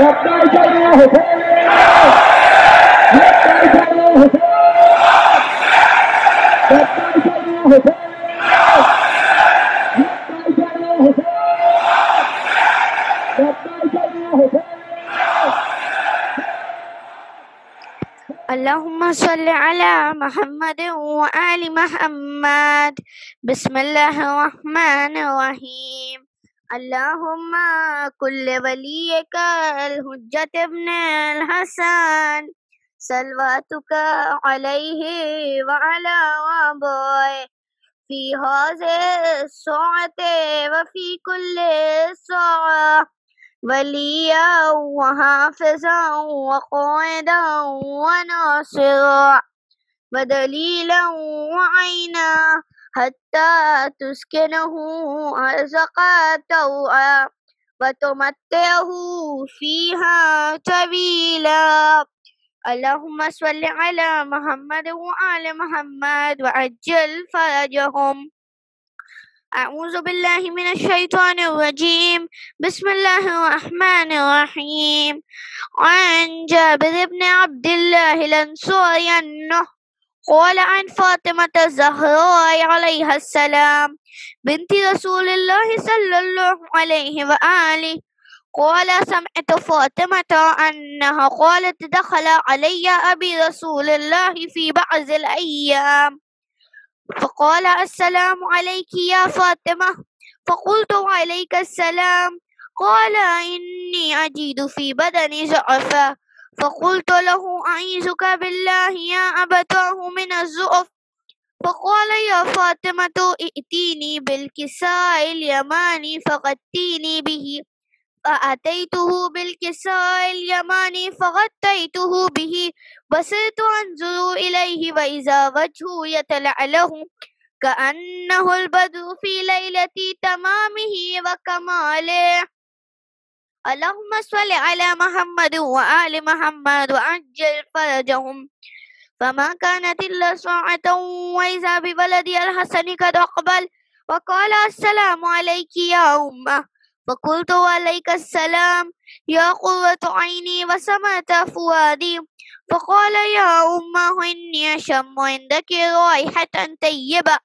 لبيك اللهم لبيك اللهم لبيك اللهم اللهم صل على محمد وآل محمد. بسم الله الرحمن الرحيم. اللهم كل وليك الحجة ابن الحسن صلواتك عليه وعلى آبائه في هذه الساعة وفي كل ساعة وليا وحافظا وقائدا وناصرا ودليلا وعينا حتى تسكنه أرزق طوعا وتمتعه فيها طويلا. اللهم صل على محمد وآل محمد وعجل فرجهم. أعوذ بالله من الشيطان الرجيم. بسم الله الرحمن الرحيم. عن جابر بن عبد الله الأنصاري أنه قال عن فاطمة الزهراء عليها السلام بنت رسول الله صلى الله عليه وآله قال سمعت فاطمة أنها قالت دخل علي أبي رسول الله في بعض الأيام فقال السلام عليك يا فاطمة. فقلت وعليك السلام. قال إني أجد في بدني ضعفا. فقلت له أعيذك بالله يا أبتاه من الضعف. فقال يا فاطمة ائتيني بالكساء اليماني فغطيني به. فأتيته بالكساء اليماني فغطيته به. بصرت أنظر إليه وإذا وجهه يتلألأ كأنه البدر في ليلة تمامه وكماله. اللهم صل على محمد وآل محمد وعجل فرجهم. فما كانت إلا ساعة وإذا بولدي الحسن قد أقبل وقال السلام عليك يا أمه. فقلت وعليك السلام يا قرة عيني وسمعت فؤادي. فقال يا أمه إني أشم عندك رائحة طيبة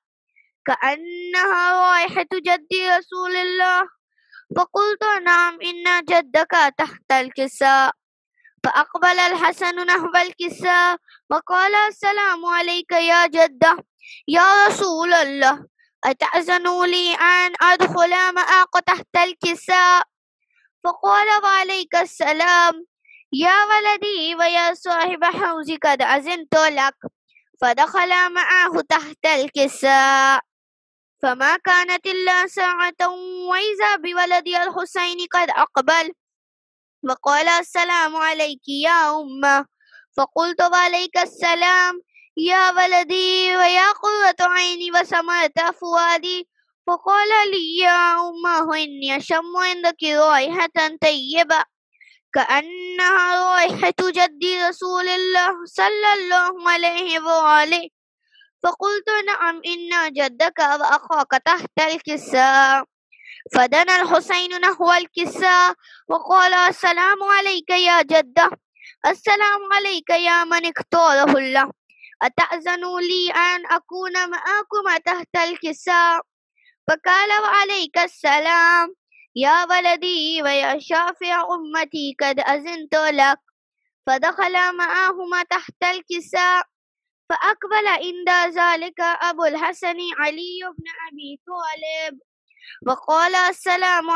كأنها رائحة جد رسول الله. فقلت نعم إن جدك تحت الكساء. فأقبل الحسن نحو الكساء وقال السلام عليك يا جدة يا رسول الله أتأذن لي أن أدخل معك تحت الكساء. فقال وعليك السلام يا ولدي ويا صاحب حوزي قد أذنت لك. فدخل معه تحت الكساء. فما كانت إلا ساعة وإذا بولدي الحسين قد أقبل وقال السلام عليك يا أمه. فقلت وعليك السلام يا ولدي ويا قرة عيني وسمعت فؤادي. فقال لي يا أمه إني أشم عندك رائحة طيبة كأنها رائحة جد رسول الله صلى الله عليه وآله. فقلت نعم إن جدك وأخاك تحت الكساء. فدنا الحسين نحو الكساء وقال السلام عليك يا جدة السلام عليك يا من اختاره الله أتأذن لي أن أكون معكم تحت الكساء. فقال وعليك السلام يا ولدي ويا شافع أمتي قد أذنت لك. فدخل معهما تحت الكساء. فأقبل عند ذلك أبو الحسن علي بن أبي طالب وقال السلام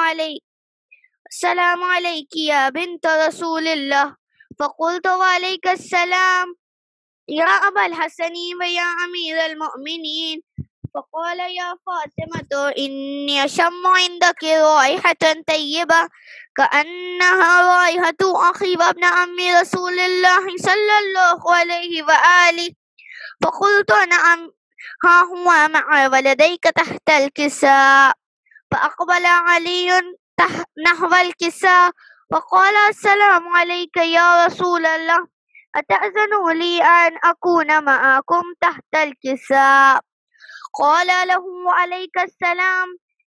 عليك يا بنت رسول الله. فقلت وعليك السلام يا أبا الحسن ويا أمير المؤمنين. فقال يا فاطمة إني أشم عندك رائحة طيبة كأنها رائحة أخي وابن عم رسول الله صلى الله عليه وآله. فقلت نعم ها هو مع ولديك تحت الكساء. فأقبل علي نحو الكساء وقال السلام عليك يا رسول الله أتأذن لي أن أكون معكم تحت الكساء. قال له عليك السلام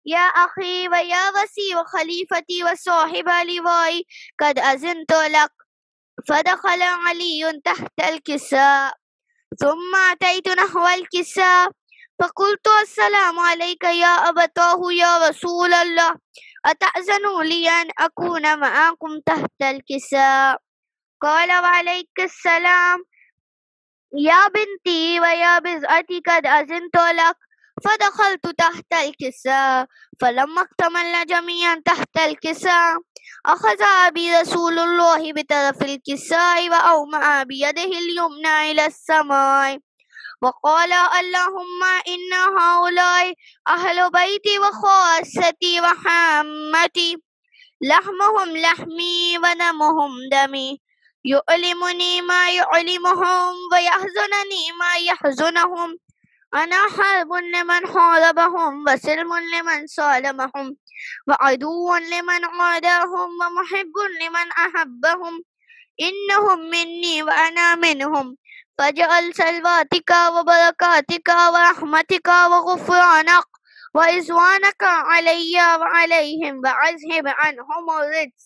يا أخي ويا وسي وخليفتي وصاحب لوائي قد أذنت لك. فدخل علي تحت الكساء ثم أتيت نحو الكساء فقلت السلام عليك يا أبتاه يا رسول الله أتأذن لي أن أكون معكم تحت الكساء؟ قال وعليك السلام يا بنتي ويا بضعتي قد أذنت لك. فدخلت تحت الكساء فلما اكتملنا جميعا تحت الكساء أخذ أبي رسول الله بطرف الكساء وأومأ بيده اليمنى إلى السماء وقال اللهم إن هؤلاء أهل بيتي وخاصتي وحامتي لحمهم لحمي ودمهم دمي يؤلمني ما يؤلمهم ويحزنني ما يحزنهم أنا حرب لمن حاربهم وسلم لمن سالمهم وعدو لمن عاداهم ومحب لمن أحبهم إنهم مني وأنا منهم فاجعل سلواتك وبركاتك ورحمتك وغفرانك وإزوانك علي وعليهم وأذهب عنهم الرجس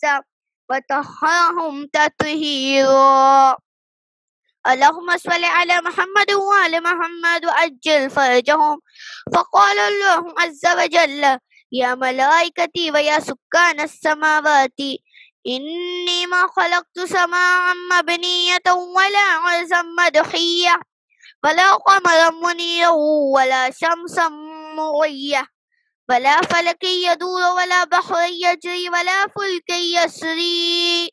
وطهرهم تطهيرا. اللهم صل على محمد وآل محمد وأجل فرجهم. فقال الله عز وجل يا ملائكتي ويا سكان السماوات إني ما خلقت سماعا مبنية ولا عرزا مدحية ولا قمرا منيرا ولا شمسا مغية ولا فلك يدور ولا بحر يجري ولا فلك يسري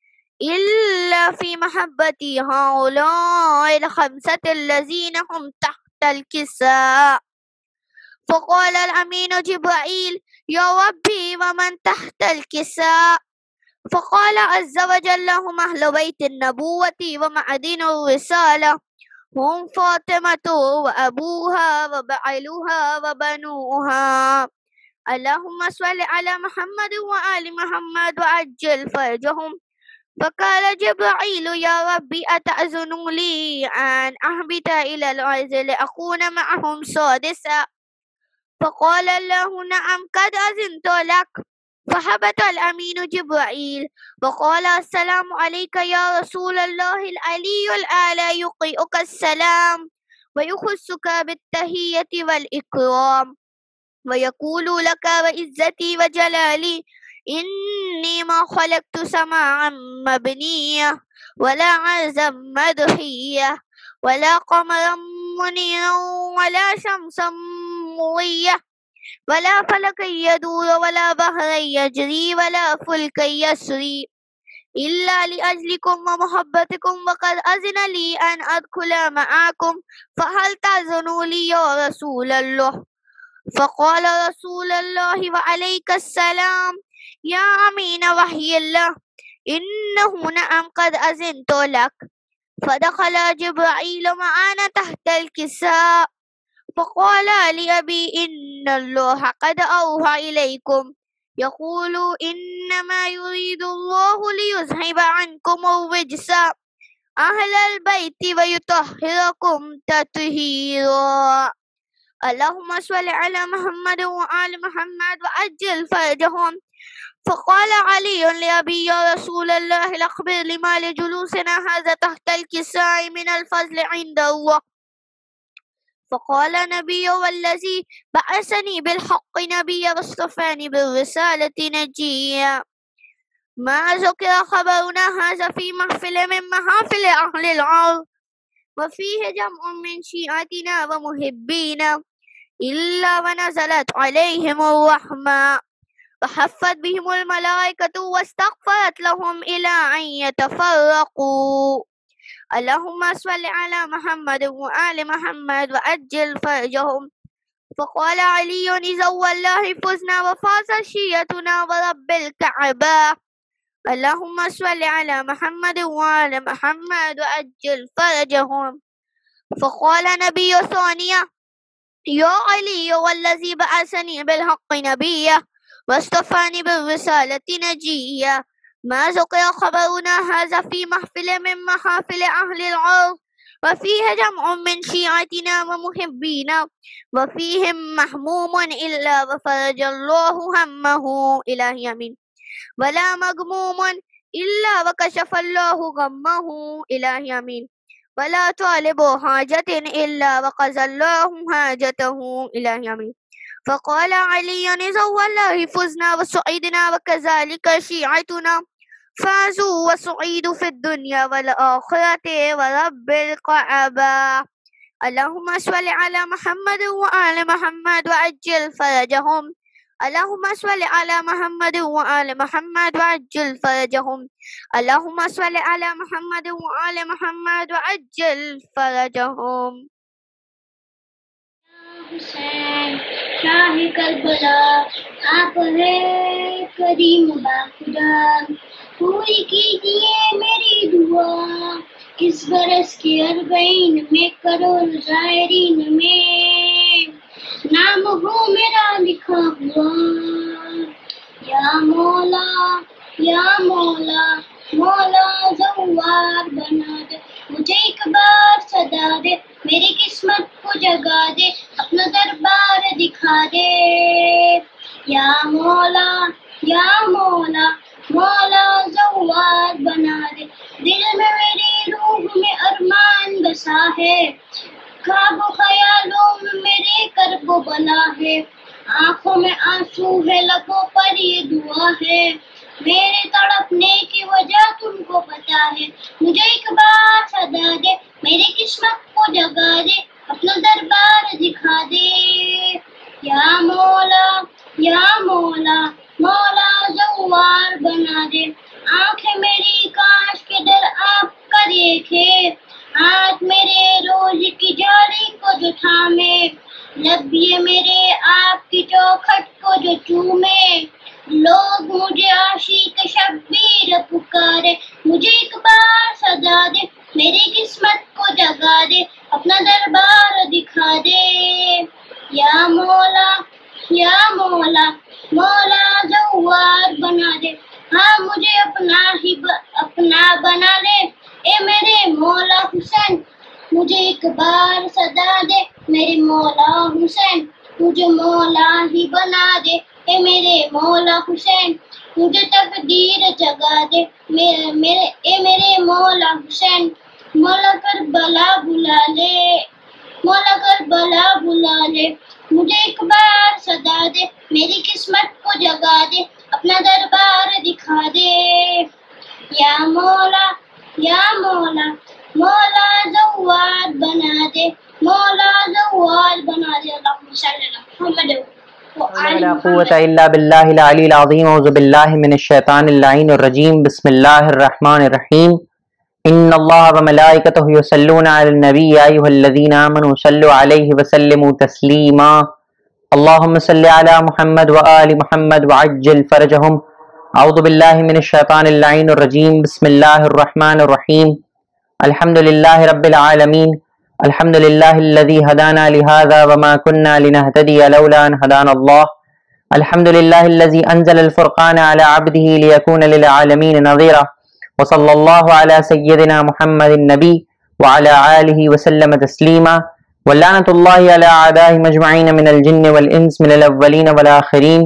إلا في محبتي هؤلاء الخمسة الذين هم تحت الكساء. فقال الأمين جبرائيل يا ربي ومن تحت الكساء؟ فقال عز وجل هم أهل بيت النبوة ومعدن الرسالة هم فاطمة وأبوها وبعلها وبنوها. اللهم صل على محمد وآل محمد وعجل فرجهم. فقال جبرائيل يا ربي أتأذن لي أن أهبط إلى الأرض لأكون معهم سادسا؟ فقال الله نعم قد أذنت لك. فهبط الأمين جبرائيل وقال السلام عليك يا رسول الله العلي الأعلى يقرئك السلام ويخصك بالتحية والإكرام ويقول لك وعزتي وجلالي إني ما خلقت سماعا مبنية ولا عرزا مدحية ولا قمرا منيرا ولا شمسا مضية ولا فلك يدور ولا بحر يجري ولا فلك يسري إلا لأجلكم ومحبتكم وقد أذن لي أن أدخل معكم فهل تأذنوا لي يا رسول الله؟ فقال رسول الله وعليك السلام يا أمين وحي الله إنه نعم قد أذنت لك. فدخل جبرائيل معنا تحت الكساء فقال لأبي إن الله قد أوحى إليكم يقول إنما يريد الله ليذهب عنكم الرجس أهل البيت ويطهركم تطهيرا. اللهم صل على محمد وآل محمد وأجل فرجهم. فقال علي لأبي يا رسول الله أخبر لما لجلوسنا هذا تحت الكساء من الفضل عند الله. فقال نبي والذي بعثني بالحق نبيا واصطفاني بالرسالة نجيا ما ذكر خبرنا هذا في محفل من محافل أهل الأرض وفيه جمع من شيعتنا ومحبينا إلا ونزلت عليهم الرحمة وحفت بهم الملائكة واستغفرت لهم إلى أن يتفرقوا. اللهم صل على محمد وآل محمد وأجل فرجهم. فقال علي إذا والله فزنا وفاز شيعتنا ورب الكعبة. اللهم صل على محمد وآل محمد وأجل فرجهم. فقال نبي ثانية يا علي والذي بعثني بالحق نبيا واصطفاني بالرسالة نجيا ما ذكر خبرنا هذا في محفل من محافل أهل الأرض وفيه جمع من شيعتنا ومحبينا وفيهم محموم إلا وفرج الله همه إلهي آمين ولا مغموم إلا وكشف الله غمه إلهي آمين ولا طالب حاجة إلا وقضى الله حاجته إلهي آمين فقال علي إذا والله فزنا وسعدنا وكذلك شيعتنا فازوا وسعيدوا في الدنيا والآخرة ورب الكعبة اللهم صل على محمد وآل محمد وعجل فرجهم اللهم صل على محمد وآل محمد وعجل فرجهم اللهم صل على محمد وآل محمد وعجل فرجهم حسین شاہ کربلا آپ ہے کریم باخدا پوری کیجیے میری دعا اس برس کے 40 میں کروڑ زائرین میں نام ہو میرا لکھا ہوا یا مولا یا مولا مولا زوار بنا دے مجھے ایک بار صدا دے میری قسمت کو جگا دے اپنا دربار دکھا دے یا مولا یا مولا مولا زوار بنا دے دل میں میری روح میں ارمان بسا ہے خواب و خیالوں میں میرے کرب و بلا ہے آنکھوں میں آنسو ہے لبوں پر یہ دعا ہے میرے تڑپنے کی وجہ تم کو پتا ہے مجھے ایک بار صدا دے میری قسمت کو جگا دے اپنا دربار دکھا دے یا مولا یا مولا مولا زوار بنا دے آنکھیں میری کاش کے در آپ کا دیکھے ہاتھ میرے روز کی جاڑی کو جو تھامے لب یہ میرے آپ کی چوکھٹ کو جو چومے لوگ مجھے عاشق شبیر پکارے مجھے ایک بار صدا دے میری قسمت کو جگا دے اپنا دربار دکھا دے یا مولا یا مولا مولا زوار بنا دے ہاں مجھے اپنا بنا لے اے میرے مولا حسین مجھے ایک بار صدا دے میرے مولا حسین مجھے مولا ہی بنا دے اے میرے مولا حسین مجھے تقدیر جگا دے اے میرے مولا حسین مولا کربلا بلا لے مولا کربلا بلا لے مجھے ایک بار صدا دے میری قسمت کو جگا دے اپنا دربار دکھا دے یا مولا یا مولا مولا زوار بنا دے مولا زوار بنا دے اللہم صلی اللہ محمد ولا قوة إلا بالله العلي العظيم أعوذ بالله من الشيطان اللعين الرجيم بسم الله الرحمن الرحيم إن الله وملائكته يصلون على النبي يا أيها الذين آمنوا صلوا عليه وسلموا تسليما اللهم صل على محمد وآل محمد وعجل فرجهم أعوذ بالله من الشيطان اللعين الرجيم بسم الله الرحمن الرحيم الحمد لله رب العالمين الحمد لله الذي هدانا لهذا وما كنا لنهتدي لولا أن هدانا الله الحمد لله الذي أنزل الفرقان على عبده ليكون للعالمين نظيرا وصلى الله على سيدنا محمد النبي وعلى آله وسلم تسليما ولعنة الله على أعدائهم أجمعين من الجن والإنس من الأولين والآخرين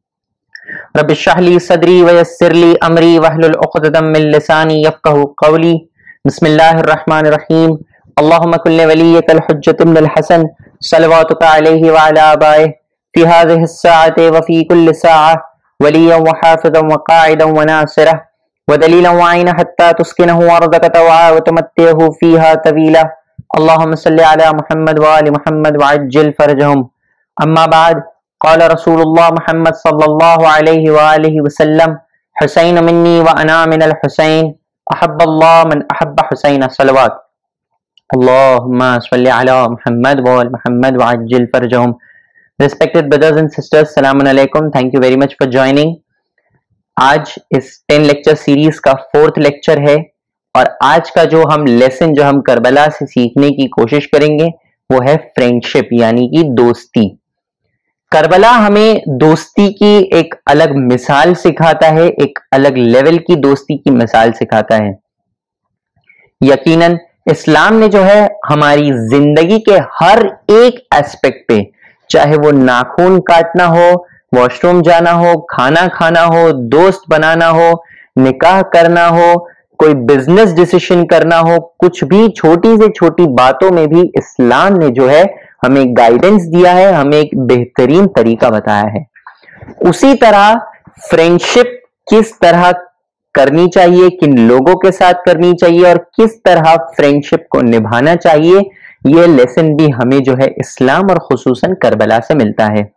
رب اشرح لي صدري ويسر لي أمري واحلل عقدة من لساني يفقهوا قولي بسم الله الرحمن الرحيم اللهم كن وليك الحجة بن الحسن صلواتك عليه وعلى آبائه في هذه الساعة وفي كل ساعة وليا وحافظا وقاعدا وناصرا ودليلا وعينا حتى تسكنه أرضك طوعا وتمتعه فيها طويلا اللهم صل على محمد وآل محمد وعجل فرجهم أما بعد قال رسول الله محمد صلى الله عليه وآله وسلم حسين مني وأنا من الحسين أحب الله من أحب حسين صلوات اللهم صل على محمد وآل محمد وعجل فرجهم. Respected brothers and sisters, Assalamu alaikum. Thank you very much for joining. آج اس 10 لیکچر سیریز کا 4th لیکچر ہے اور آج کا جو ہم لیسن جو ہم کربلا سے سیکھنے کی کوشش کریں گے وہ ہے فرینڈشپ یعنی کہ دوستی. کربلا ہمیں دوستی کی ایک الگ مثال سکھاتا ہے, ایک الگ لیول کی دوستی کی مثال سکھاتا ہے. یقیناً اسلام نے جو ہے ہماری زندگی کے ہر ایک ایسپیکٹ پہ، چاہے وہ ناخن کاٹنا ہو، واش روم جانا ہو، کھانا کھانا ہو، دوست بنانا ہو، نکاح کرنا ہو، کوئی بزنس ڈیسیشن کرنا ہو، کچھ بھی چھوٹی سے چھوٹی باتوں میں بھی اسلام نے جو ہے ہمیں گائیڈنس دیا ہے، ہمیں ایک بہترین طریقہ بتایا ہے۔ اسی طرح فرینڈشپ کس طرح کرنی چاہیے، کن لوگوں کے ساتھ کرنی چاہیے، اور کس طرح فرینڈشپ کو نبھانا چاہیے، یہ لیسن بھی ہمیں جو ہے اسلام اور خصوصاً کربلا سے ملتا ہے۔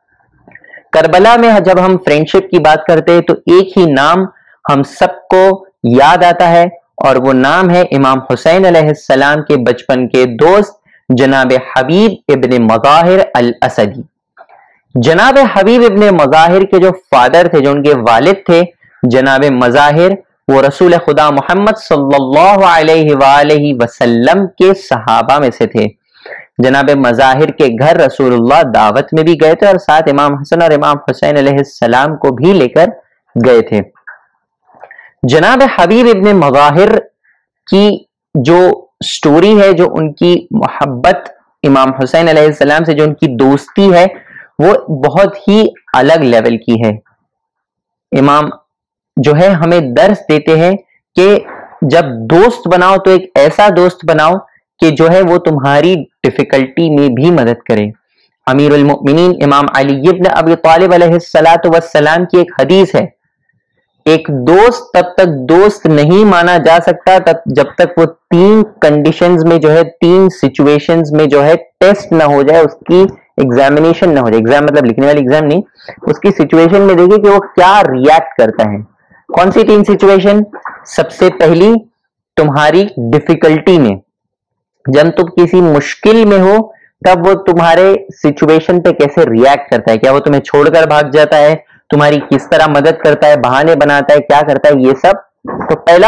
کربلا میں جب ہم فرینڈشپ کی بات کرتے ہیں تو ایک ہی نام ہم سب کو یاد آتا ہے، اور وہ نام ہے امام حسین علیہ السلام کے بچپن کے دوست جناب حبیب ابن مظاہر الاسدی۔ جناب حبیب ابن مظاہر کے جو فادر تھے، جو ان کے والد تھے جناب مظاہر، وہ رسول خدا محمد صلی اللہ علیہ وآلہ وسلم کے صحابہ میں سے تھے۔ جناب مظاہر کے گھر رسول اللہ دعوت میں بھی گئے تھے، اور ساتھ امام حسن اور امام حسین علیہ السلام کو بھی لے کر گئے تھے۔ جناب حبیب ابن مظاہر کی جو سٹوری ہے، جو ان کی محبت امام حسین علیہ السلام سے جو ان کی دوستی ہے، وہ بہت ہی الگ لیول کی ہے۔ امام جو ہے ہمیں درس دیتے ہیں کہ جب دوست بناؤ تو ایک ایسا دوست بناؤ کہ جو ہے وہ تمہاری ڈیفیکلٹی میں بھی مدد کرے۔ امیر المؤمنین امام علی ابن ابی طالب علیہ السلام کی ایک حدیث ہے، ایک دوست تب تک دوست نہیں مانا جا سکتا جب تک وہ تین کنڈیشنز میں جو ہے، تین سچویشنز میں جو ہے ٹیسٹ نہ ہو جائے، اس کی ایگزامینیشن نہ ہو جائے۔ ایگزام مطلب لکھنے والی ایگزام نہیں، اس کی سچویشن میں دیکھیں کہ وہ کیا ریئیکٹ کرتا ہے۔ کون سی تین سچویشن؟ سب سے پہلی، تمہاری ڈیفیکلٹی میں، جب تم کسی مشکل میں ہو تب وہ تمہارے سچویشن پہ کیسے ریئیکٹ کرتا ہے، کیا وہ تمہیں چھوڑ کر بھاگ جاتا ہے، تمہاری کس طرح مدد کرتا ہے، بہانے بناتا ہے، کیا کرتا ہے، یہ سب تو پہلا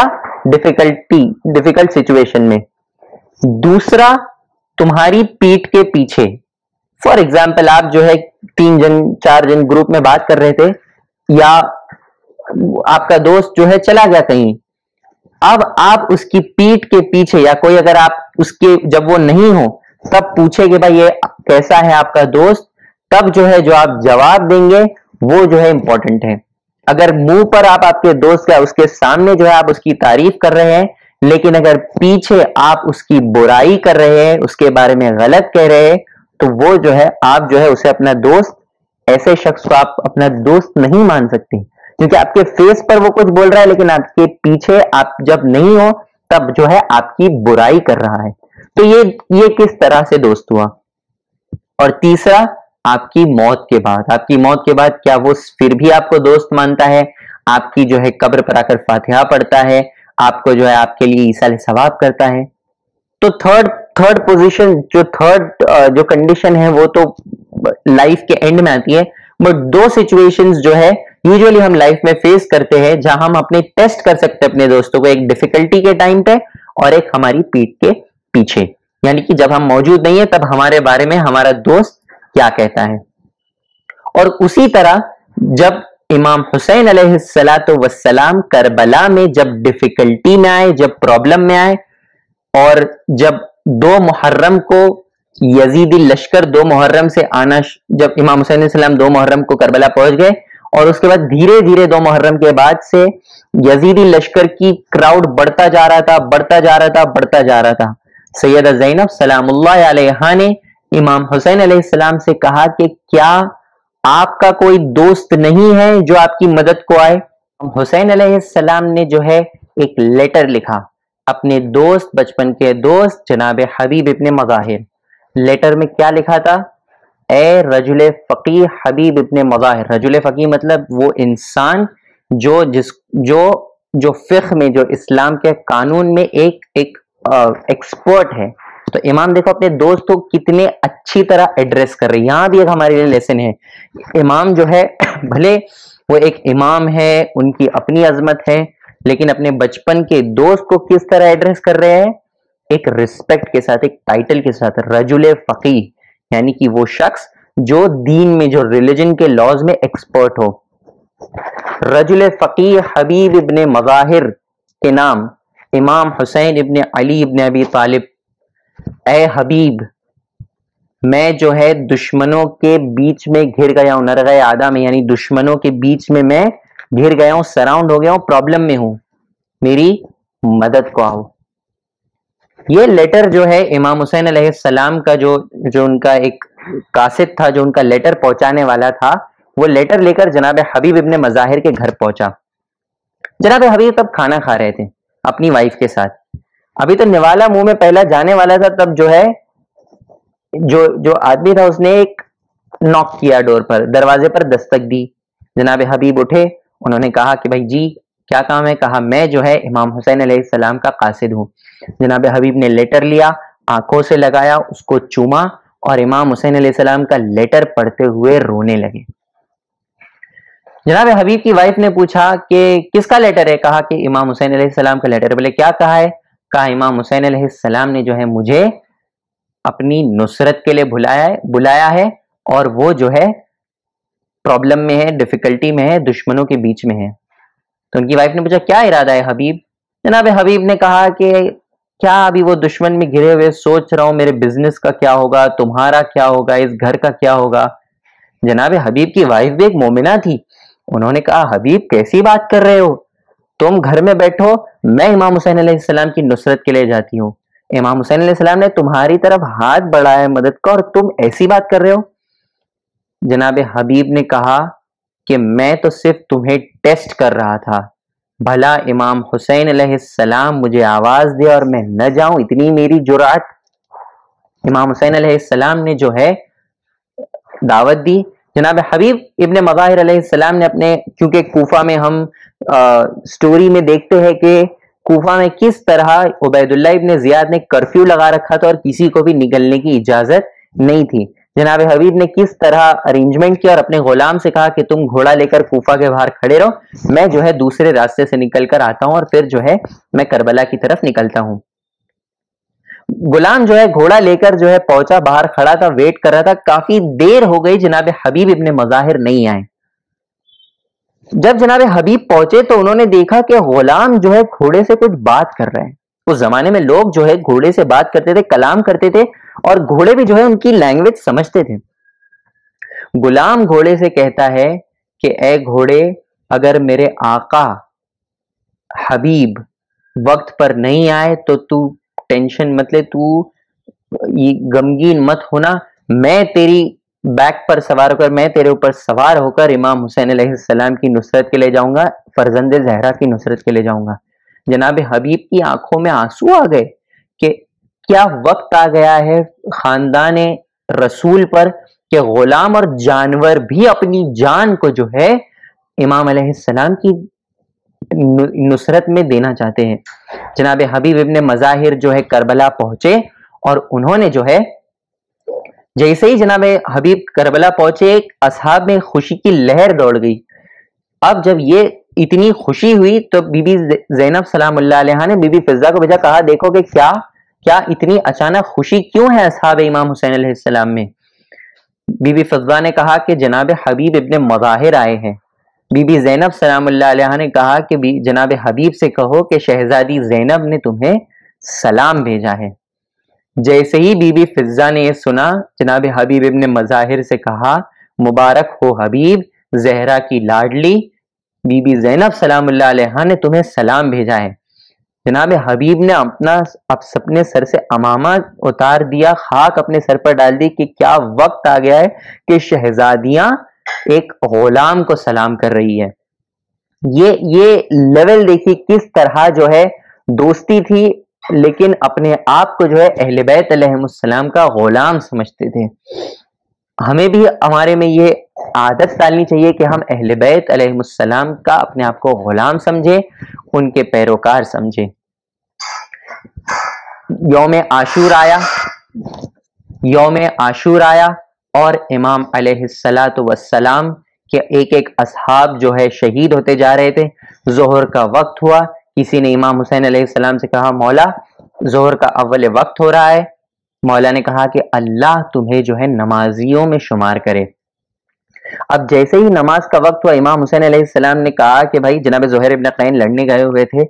ڈیفیکلٹ سچویشن میں۔ دوسرا، تمہاری پیٹھ کے پیچھے، فار ایگزامپل آپ جو ہے 3 جن 4 جن گروپ میں بات کر رہے تھے، یا آپ کا دوست جو ہے چلا گیا کہیں، اب آپ اس کی پیٹھ کے پیچھے، یا کوئی اگر آپ اس کے جب وہ نہیں ہو تب پوچھے کہ بھائی یہ کیسا ہے آپ کا دوست، تب جو ہے جو آپ جواب دیں گے وہ جو ہے امپورٹنٹ ہے۔ اگر منہ پر آپ کے دوست کا اس کے سامنے جو ہے آپ اس کی تعریف کر رہے ہیں، لیکن اگر پیچھے آپ اس کی برائی کر رہے ہیں، اس کے بارے میں غلط کہہ رہے ہیں، تو وہ جو ہے آپ جو ہے اسے اپنا دوست، ایسے شخص کو آپ اپنا دوست نہیں مان سکتے، کیونکہ آپ کے فیس پر وہ کچھ بول رہا ہے لیکن آپ کے پیچھے آپ جب نہیں ہو تب جو ہے آپ کی برائی کر رہا ہے۔ تو یہ کس طرح سے دوست ہوا؟ اور تیسرا، آپ کی موت کے بعد کیا وہ پھر بھی آپ کو دوست مانتا ہے، آپ کی جو ہے قبر پر آ کر فاتحہ پڑھتا ہے، آپ کو جو ہے آپ کے لیے ایصال ثواب کرتا ہے؟ تو تھرڈ پوزیشن، جو کنڈیشن ہے وہ تو لائف کے اینڈ میں آتی ہے، بٹ 2 سچویشنز جو ہے یوزولی ہم لائف میں فیس کرتے ہیں جہاں ہم اپنے ٹیسٹ کر سکتے ہیں اپنے دوستوں کو، ایک ڈیفیکلٹی کے ٹائم پہ اور ایک ہماری پیٹھ کے پیچھے، یعنی کہ جب ہم موجود نہیں ہیں تب ہمارے بارے میں ہمارا دوست کیا کہتا ہے۔ اور اسی طرح جب امام حسین علیہ السلام کربلا میں جب ڈیفیکلٹی میں آئے، جب پرابلم میں آئے، اور جب 2 محرم کو یزیدی لشکر 2 محرم سے آنا، جب امام حسین علیہ السلام 2 محرم کو کربلا پہنچ گئے، اور اس کے بعد دھیرے دھیرے 2 محرم کے بعد سے یزیدی لشکر کی کراؤڈ بڑھتا جا رہا تھا۔ سیدہ زینب سلام اللہ علیہا نے امام حسین علیہ السلام سے کہا کہ کیا آپ کا کوئی دوست نہیں ہے جو آپ کی مدد کو آئے؟ حسین علیہ السلام نے جو ہے ایک لیٹر لکھا اپنے دوست، بچپن کے دوست جناب حبیب ابن مظاہر۔ لیٹر میں کیا لکھا تھا؟ اے رجل فقیہ حبیب ابن مظاہر۔ رجل فقیہ مطلب وہ انسان جو فقہ میں، جو اسلام کے قانون میں ایک ایکسپرٹ ہے۔ تو امام دیکھو اپنے دوست کو کتنے اچھی طرح ایڈریس کر رہے ہیں۔ یہاں بھی ایک ہمارے لیے لیسن ہے، امام جو ہے بھلے وہ ایک امام ہے، ان کی اپنی عظمت ہے، لیکن اپنے بچپن کے دوست کو کس طرح ایڈریس کر رہے ہیں؟ ایک رسپیکٹ کے ساتھ، ایک ٹائٹل کے ساتھ، رجل فقیہ، یعنی کہ وہ شخص جو دین میں، جو ریلیجن کے لاز میں ایکسپرٹ ہو۔ رجل فقیہ حبیب ابن مظاہر کے نام امام حسین ابن علی ابن ابی طالب، اے حبیب میں جو ہے دشمنوں کے بیچ میں گھر گیا ہوں، نرغہ عادہ میں، یعنی دشمنوں کے بیچ میں گھر گیا ہوں، سراؤنڈ ہو گیا ہوں، پرابلم میں ہوں، میری مدد کو آؤ۔ یہ لیٹر جو ہے امام حسین علیہ السلام کا جو ان کا ایک قاصد تھا، جو ان کا لیٹر پہنچانے والا تھا، وہ لیٹر لے کر جناب حبیب ابن مظاہر کے گھر پہنچا۔ جناب حبیب تب کھانا کھا رہے تھے اپنی وائف کے ساتھ، ابھی تو نوالا منہ میں پہلا جانے والا تھا، تب جو ہے جو آدمی تھا اس نے ایک ناک کیا، ڈور پر، دروازے پر دستک دی۔ جناب حبیب اٹھے، انہوں نے کہا کہ بھائی جی کیا کام ہے؟ کہا میں جو ہے امام حسین علیہ السلام کا قاصد ہوں۔ جناب حبیب نے لیٹر لیا، آنکھوں سے لگایا، اس کو چوما اور امام حسین علیہ السلام کا لیٹر پڑھتے ہوئے رونے لگے۔ جناب حبیب کی وائف نے پوچھا کہ کس کا لیٹر ہے؟ کہا کہ امام حسین علیہ السلام کا لیٹر ہے۔ بولے کیا کہا ہے؟ کہا امام حسین علیہ السلام نے جو ہے مجھے اپنی نصرت کے لیے بلایا ہے، اور وہ جو ہے پرابلم میں ہے، ڈیفیکلٹی میں ہے، دشمنوں کے بیچ میں ہے۔ تو ان کی وائف نے پوچھا کیا ارادہ ہے حبیب؟ جناب حبیب نے کہا کہ کیا ابھی وہ دشمن میں گھرے ہوئے، سوچ رہا ہوں میرے بزنس کا کیا ہوگا، تمہارا کیا ہوگا، اس گھر کا کیا ہوگا۔ جناب حبیب کی وائف بھی ایک مومنہ تھی، انہوں نے کہا حبیب کیسی بات کر رہے ہو، تم گھر میں بیٹھو، میں امام حسین علیہ السلام کی نصرت کے لیے جاتی ہوں، امام حسین علیہ السلام نے تمہاری طرف ہاتھ بڑھایا ہے مدد کا، اور تم ایسی بات کر رہے ہو۔ جناب حبیب نے کہا کہ میں تو صرف تمہیں ٹیسٹ کر رہا تھا، بھلا امام حسین علیہ السلام مجھے آواز دے اور میں نہ جاؤں، اتنی میری جرأت۔ امام حسین علیہ السلام نے جو ہے دعوت دی۔ جناب حبیب ابن مظاہر علیہ السلام نے اپنے، کیونکہ کوفہ میں ہم سٹوری میں دیکھتے ہیں کہ کوفہ میں کس طرح عبید اللہ ابن زیاد نے کرفیو لگا رکھا تھا اور کسی کو بھی نکلنے کی اجازت نہیں تھی۔ جناب حبیب نے کس طرح ارینجمنٹ کیا اور اپنے غلام سے کہا کہ تم گھوڑا لے کر کوفہ کے باہر کھڑے رہو، میں جو ہے دوسرے راستے سے نکل کر آتا ہوں اور پھر جو ہے میں کربلا کی طرف نکلتا ہوں۔ غلام جو ہے گھوڑا لے کر جو ہے پہنچا، باہر کھڑا تھا، ویٹ کر رہا تھا، کافی دیر ہو گئی، جناب حبیب ابن مظاہر نہیں آئے۔ جب جناب حبیب پہنچے تو انہوں نے دیکھا کہ غلام جو ہے گھوڑے سے کچھ بات کر رہے ہیں۔ اس زمانے میں لوگ جو ہے گھوڑے سے بات کرتے تھے، کلام کرتے تھے، اور گھوڑے بھی جو ہے ان کی لینگویج سمجھتے تھے۔ غلام گھوڑے سے کہتا ہے کہ اے گھوڑے، اگر میرے آقا حبیب وقت پر نہیں آئے تو ٹینشن مت لے، تو غمگین مت ہونا، میں تیری بیک پر سوار ہو کر، میں تیرے اوپر سوار ہو کر امام حسین علیہ السلام کی نصرت کے لے جاؤں گا، فرزند زہرا کی نصرت کے لے جاؤں گا۔ جناب حبیب کی آنکھوں میں آنسو آ گئے کہ کیا وقت آ گیا ہے خاندان رسول پر کہ غلام اور جانور بھی اپنی جان کو جو ہے امام علیہ السلام کی نصرت میں دینا چاہتے ہیں۔ جناب حبیب ابن مظاہر جو ہے کربلا پہنچے، اور انہوں نے جو ہے جیسے ہی جناب حبیب کربلا پہنچے، ایک اصحاب میں خوشی کی لہر دوڑ گئی۔ اب جب یہ اتنی خوشی ہوئی تو بی بی زینب سلام اللہ علیہا نے بی بی فضہ کو بھیجا، کہا دیکھو کہ کیا اتنی اچانک خوشی کیوں ہے اصحاب امام حسین علیہ السلام میں؟ بی بی فضہ نے کہا کہ جناب حبیب ابن مظاہر آئے ہیں۔ بی بی زینب سلام اللہ علیہا نے کہا کہ جناب حبیب سے کہو کہ شہزادی زینب نے تمہیں سلام بھیجا ہے۔ جیسے ہی بی بی فضہ نے یہ سنا، جناب حبیب ابن مظاہر سے کہا مبارک ہو حبیب، زہرا کی لاڈلی بی بی زینب سلام اللہ علیہا نے تمہیں سلام بھیجا ہے۔ جناب حبیب نے اپنے سر سے امامہ اتار دیا، خاک اپنے سر پر ڈال دی کہ کیا وقت آ گیا ہے کہ شہزادیاں ایک غلام کو سلام کر رہی ہے۔ یہ لیول دیکھیے کس طرح جو ہے دوستی تھی، لیکن اپنے آپ کو جو ہے اہل بیت علیہم السلام کا غلام سمجھتے تھے۔ ہمیں بھی ہمارے میں یہ عادت ڈالنی چاہیے کہ ہم اہل بیت علیہم السلام کا اپنے آپ کو غلام سمجھے، ان کے پیروکار سمجھے۔ یوم عاشور آیا اور امام علیہ السلام کے ایک اصحاب جو ہے شہید ہوتے جا رہے تھے۔ ظہر کا وقت ہوا، کسی نے امام حسین علیہ السلام سے کہا مولا ظہر کا اول وقت ہو رہا ہے۔ مولا نے کہا کہ اللہ تمہیں جو ہے نمازیوں میں شمار کرے۔ اب جیسے ہی نماز کا وقت ہوا، امام حسین علیہ السلام نے کہا کہ بھائی جناب زہیر ابن قین لڑنے گئے ہوئے تھے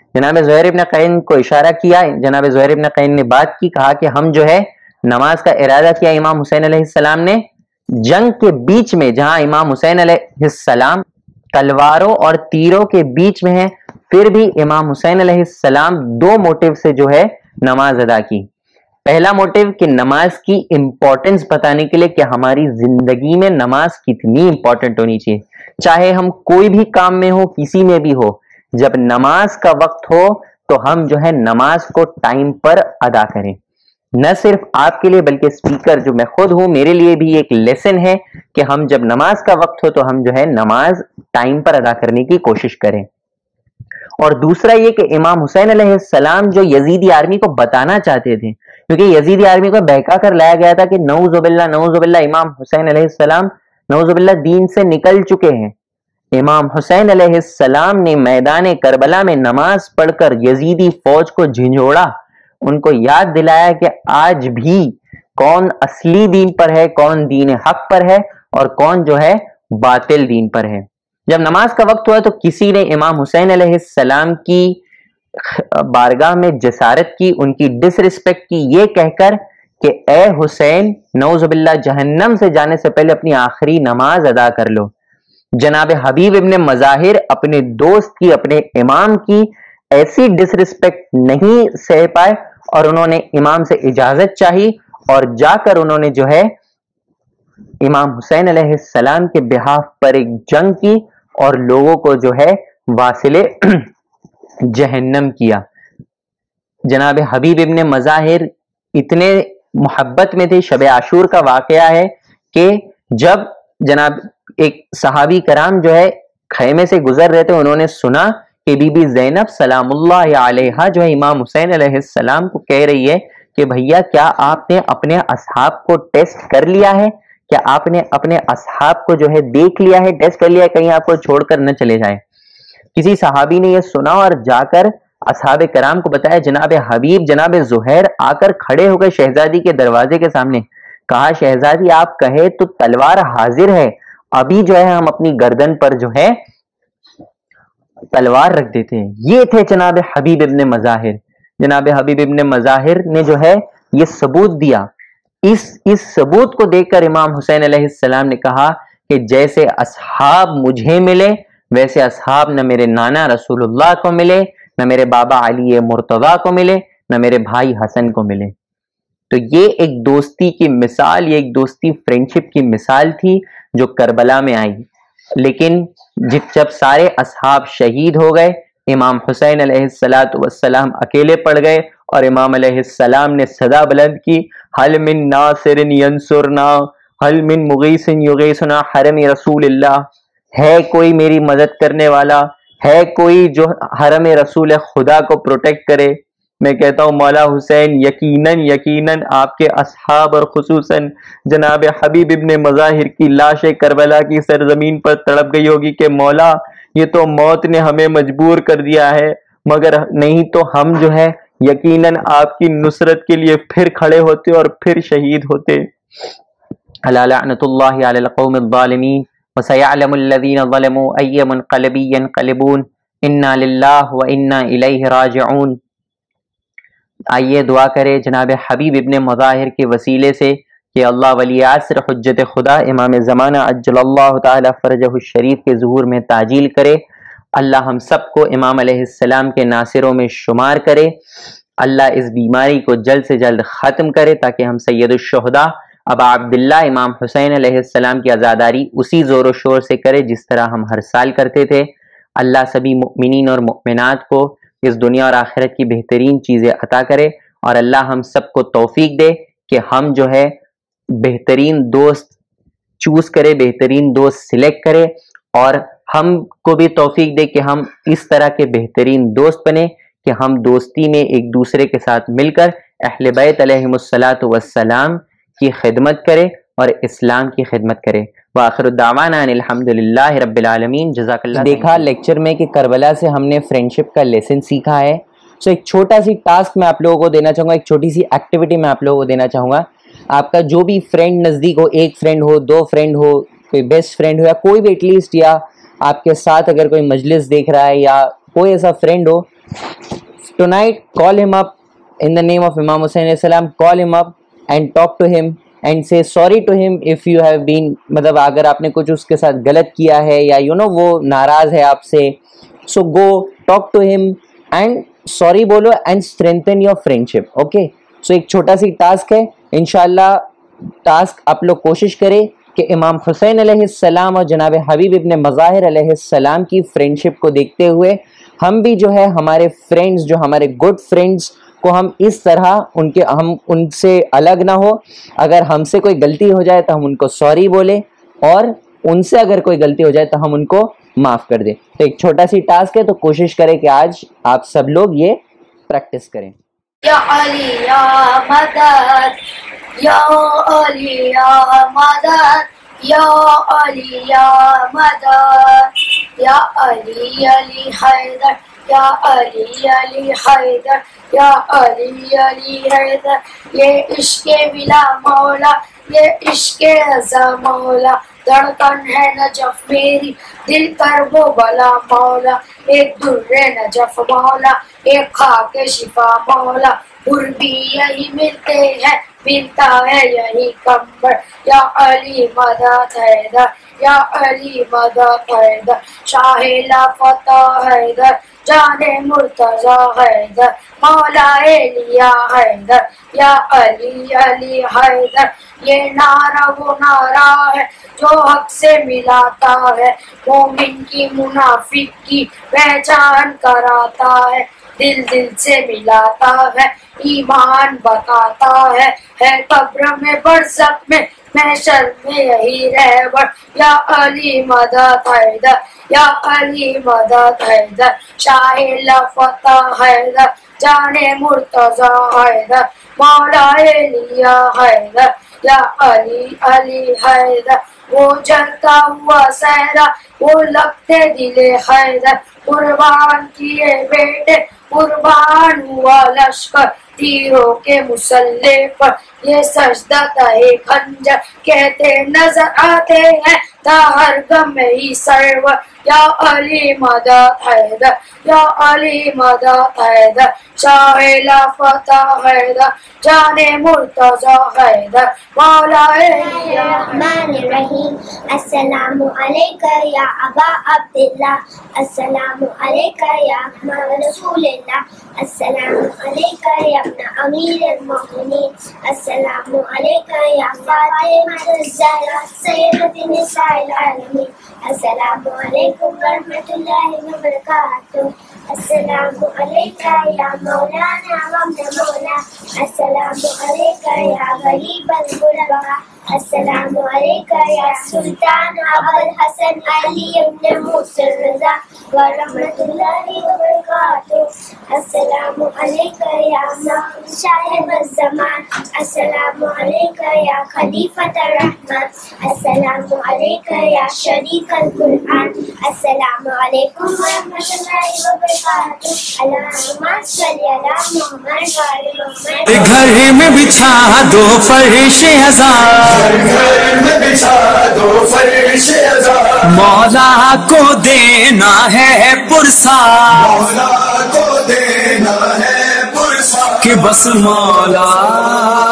جناب زہیر ابن قین کو اشارہ کیا، جناب زہیر ابن قین نے بات کی، کہا کہ ہم جو ہے نماز کا ارادہ کیا امام حسین علیہ السلام نے جنگ کے بیچ میں، جہاں امام حسین علیہ السلام تلواروں اور تیروں کے بیچ میں ہیں، پھر بھی امام حسین علیہ السلام دو موٹیو سے جو ہے نماز ادا کی۔ پہلا موٹیو کہ نماز کی امپورٹنس بتانے کے لیے کہ ہماری زندگی میں نماز کتنی امپورٹنٹ ہونی چاہیے، چاہے ہم کوئی بھی کام میں ہو، کسی میں بھی ہو، جب نماز کا وقت ہو تو ہم جو ہے نماز کو ٹائم پر ادا کریں۔ نہ صرف آپ کے لیے بلکہ اسپیکر جو میں خود ہوں، میرے لیے بھی ایک لیسن ہے کہ ہم جب نماز کا وقت ہو تو ہم جو ہے نماز ٹائم پر ادا کرنے کی کوشش کریں۔ اور دوسرا یہ کہ امام حسین علیہ السلام جو یزیدی آرمی کو بتانا چاہتے تھے، کیونکہ یزیدی آرمی کو بہکا کر لایا گیا تھا کہ نعوذ باللہ امام حسین علیہ السلام نعوذ باللہ دین سے نکل چکے ہیں۔ امام حسین علیہ السلام نے میدان کربلا میں نماز پڑھ کر یزیدی فوج کو جھنجھوڑا، ان کو یاد دلایا کہ آج بھی کون اصلی دین پر ہے، کون دین حق پر ہے اور کون جو ہے باطل دین پر ہے۔ جب نماز کا وقت ہوا تو کسی نے امام حسین علیہ السلام کی بارگاہ میں جسارت کی، ان کی ڈس ریسپیکٹ کی، یہ کہہ کر کہ اے حسین نعوذ باللہ جہنم سے جانے سے پہلے اپنی آخری نماز ادا کر لو۔ جناب حبیب ابن مظاہر اپنے دوست کی، اپنے امام کی ایسی ڈس ریسپیکٹ نہیں سہ پائے اور انہوں نے امام سے اجازت چاہی اور جا کر انہوں نے جو ہے امام حسین علیہ السلام کے بہاف پر ایک جنگ کی اور لوگوں کو جو ہے واصل جہنم کیا۔ جناب حبیب ابن مظاہر اتنے محبت میں تھے، شب عاشور کا واقعہ ہے کہ جب جناب ایک صحابی کرام جو ہے خیمے سے گزر رہے تھے، انہوں نے سنا کہ بی بی زینب سلام اللہ علیہا جو ہے امام حسین علیہ السلام کو کہہ رہی ہے کہ بھیا کیا آپ نے اپنے اصحاب کو ٹیسٹ کر لیا ہے، کیا آپ نے اپنے اصحاب کو جو ہے دیکھ لیا ہے، ٹیسٹ کر لیا ہے، کہیں آپ کو چھوڑ کر نہ چلے جائیں۔ کسی صحابی نے یہ سنا اور جا کر اصحاب کرام کو بتایا۔ جناب حبیب جناب زہیر آ کر کھڑے ہو گئے شہزادی کے دروازے کے سامنے، کہا شہزادی آپ کہے تو تلوار حاضر ہے، ابھی جو ہے ہم اپنی گردن پر جو ہے تلوار رکھ دیتے ہیں۔ یہ تھے جناب حبیب ابن مظاہر۔ جناب حبیب ابن مظاہر نے جو ہے یہ ثبوت دیا۔ اس ثبوت کو دیکھ کر امام حسین علیہ السلام نے کہا کہ جیسے اصحاب مجھے ملے ویسے اصحاب نہ میرے نانا رسول اللہ کو ملے، نہ میرے بابا علی مرتضیٰ کو ملے، نہ میرے بھائی حسن کو ملے۔ تو یہ ایک دوستی کی مثال، یہ ایک دوستی فرینڈشپ کی مثال تھی جو کربلا میں آئی۔ لیکن جب سارے اصحاب شہید ہو گئے، امام حسین علیہ السلام اکیلے پڑ گئے اور امام علیہ السلام نے صدا بلند کی، حل من ناصر ینصرنا حل من مغیث یغیثنا حرم رسول اللہ، ہے کوئی میری مدد کرنے والا، ہے کوئی جو حرم رسول خدا کو پروٹیکٹ کرے؟ میں کہتا ہوں مولا حسین یقیناً آپ کے اصحاب اور خصوصاً جناب حبیب ابن مظاہر کی لاش کربلا کی سرزمین پر تڑپ گئی ہوگی کہ مولا یہ تو موت نے ہمیں مجبور کر دیا ہے، مگر نہیں تو ہم جو ہے یقیناً آپ کی نصرت کے لیے پھر کھڑے ہوتے اور پھر شہید ہوتے۔ الا لعنت اللہ علی القوم الظالمین وسيعلم الذين ظلموا أي منقلب ينقلبون إنا لله وإنا إليه راجعون۔ آئیے دعا کرے جناب حبیب ابن مظاہر کے وسیلے سے کہ اللہ ولی عصر حجت خدا امام زمانہ عجل اللہ تعالی فرجہ الشریف کے ظہور میں تعجیل کرے۔ اللہ ہم سب کو امام علیہ السلام کے ناصروں میں شمار کرے۔ اللہ اس بیماری کو جلد سے جلد ختم کرے تاکہ ہم سید الشہداء ابا عبداللہ امام حسین علیہ السلام کی عزاداری اسی زور و شور سے کرے جس طرح ہم ہر سال کرتے تھے۔ اللہ سبھی مؤمنین اور مؤمنات کو اس دنیا اور آخرت کی بہترین چیزیں عطا کرے اور اللہ ہم سب کو توفیق دے کہ ہم جو ہے بہترین دوست چوز کرے، بہترین دوست سلیکٹ کرے، اور ہم کو بھی توفیق دے کہ ہم اس طرح کے بہترین دوست بنے کہ ہم دوستی میں ایک دوسرے کے ساتھ مل کر اہل بیت علیہم الصلاۃ والسلام کی خدمت کرے اور اسلام کی خدمت کرے۔ وآخر الدعوانا ان الحمدللہ رب العالمین۔ جزاک اللہ۔ دیکھا لیکچر میں کہ کربلا سے ہم نے فرینڈشپ کا لیسن سیکھا ہے۔ سو ایک چھوٹا سی ٹاسک میں آپ لوگوں کو دینا چاہوں گا، ایک چھوٹی سی ایکٹیویٹی میں آپ لوگوں کو دینا چاہوں گا۔ آپ کا جو بھی فرینڈ نزدیک ہو، ایک فرینڈ ہو، دو فرینڈ ہو، کوئی بیسٹ فرینڈ ہو، یا کوئی بھی ایٹ لیسٹ، یا آپ کے ساتھ اگر کوئی مجلس دیکھ رہا ہے یا کوئی ایسا فرینڈ ہو، tonight call him up in the name of Imam Hussain alayhi salam, call him up and talk to him and say sorry to him if you have been, مطلب اگر آپ نے کچھ اس کے ساتھ غلط کیا ہے یا وہ ناراض ہے آپ سے, so go talk to him and sorry بولو and strengthen your friendship. okay, so ایک چھوٹا سی ٹاسک ہے انشاءاللہ. ٹاسک آپ لوگ کوشش کریں کہ امام حسین علیہ السلام اور جناب حبیب ابن مظاہر علیہ السلام کی فرینڈشپ کو دیکھتے ہوئے ہم بھی جو ہے ہمارے فرینڈز, جو ہمارے گڈ فرینڈز کو ہم اس طرح ہم ان سے الگ نہ ہو. اگر ہم سے کوئی غلطی ہو جائے تو ہم ان کو سوری بولیں, اور ان سے اگر کوئی غلطی ہو جائے تو ہم ان کو معاف کر دیں. تو ایک چھوٹا سی ٹاسک ہے, تو کوشش کریں کہ آج آپ سب لوگ یہ پریکٹس کریں. یا علی یا مدد, یا علی یا مدد, یا علی یا مدد, یا علی علی حیدر, یا علی علی حیدر, یا علی علی حیدر. یہ عشق ولا مولا, یہ عشق رضا مولا, دھڑکن ہے نجف میری دل کر وہ بلا مولا. ایک در نجف مولا, ایک خاک شفا مولا. حر بھی یہی ملتے ہیں, ملتا ہے یہی کمبر. یا علی مدد حیدر, یا علی مدد حیدر. شاہ لافتہ حیدر, جان مرتضی حیدر, مولا لیا حیدر. یا علی علی حیدر. یہ نعرہ وہ نعرہ ہے جو حق سے ملاتا ہے, مومن کی منافق کی پہچان کراتا ہے, دل دل سے ملاتا ہے, ایمان بتاتا ہے قبر میں برزخ میں محشر میں یہی رہبر. یا علی مدد حیدر, یا علی مدد حیدر. شاہ لافتہ حیدر, جان مرتضی حیدر, مولا لیا حیدر. یا علی علی حیدر. وہ جلتا ہوا صحرا, وہ لگتے دل حیدر, قربان کیے بیٹے, قربان ہوا لشکر, تیروں کے مسلح پر یہ سجدہ تہے خنجر, کہتے نظر آتے ہیں ہر غم ہی سرور. یا علی مدد حیدر, یا علی مدد حیدر. شاہ لافتہ حیدر, جان مرتضی حیدر, مولا الرحمن الرحیم. السلام علیکہ یا ابا عبداللہ, السلام علیکہ یا محمد رسول اللہ, السلام علیکہ یا ابن امیر المؤمنین, السلام علیکہ یا فاطمہ الزہرا سیدۃ نساء العالمین, السلام علیکم ورحمۃ اللہ وبرکاتہ, السلام علیکہ یا مولانا وابن مولا, السلام علیکہ یا غریب الغرباء, السلام علیکہ یا سلطان ابوالحسن علی ابن موسی الرضا ورحمۃ اللہ وبرکاتہ, السلام علیکہ یا صاحب الزمان, السلام علیکہ یا خلیفۃ الرحمن, السلام علیکہ یا شریک القرآن, السلام علیکم ورحمۃ اللہ وبرکاتہ. اللہم صلی علی محمد وعلی محمد. گھر میں بچھا دو فرش ہزار, مولا کو دینا ہے پرسا, کہ بس مولا